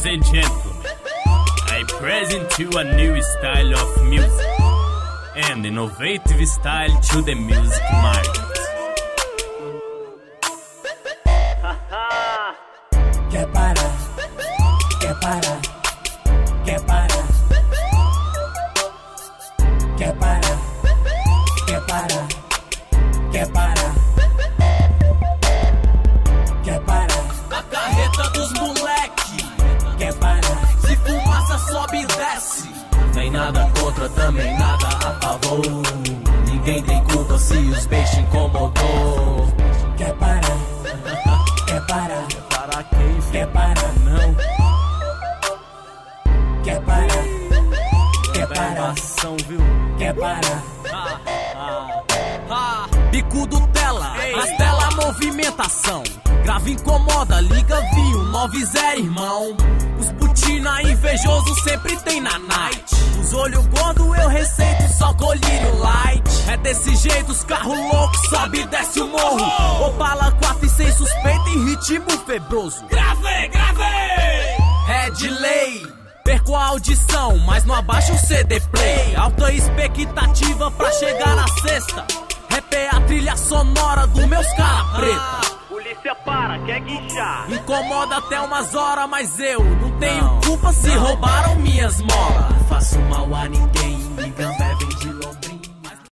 Ladies and gentlemen, I present you a new style of music and innovative style to the music market. Quer parar, quer parar, quer parar, quer parar, quer parar, quer parar, quer parar. A carreta dos moleque Quer parar, se fumaça sobe e desce. Nem nada contra, também nada a favor. Ninguém tem culpa se os peixes incomodou. quer parar, quer parar, Para quem quer parar, não quer parar, quer parar, ação, viu? quer parar. Bicudo tela, as tela movimentação. Grave incomoda, liga viu, 90 irmão. Os putina invejoso sempre tem na night. Os olhos gordo eu receito só colírio light. É desse jeito os carros loucos sobe e desce o morro. Opala 4 e 6 suspeita em ritmo febroso. Grave, grave! É de lei, perco a audição, mas não abaixo o CD play. Alta expectativa pra chegar na sexta. Rap é a trilha sonora dos meus cara preta. Polícia para, quer guinchar. Incomoda até umas horas, mas eu não tenho culpa se roubaram minhas molas. Faço mal a ninguém, me gambé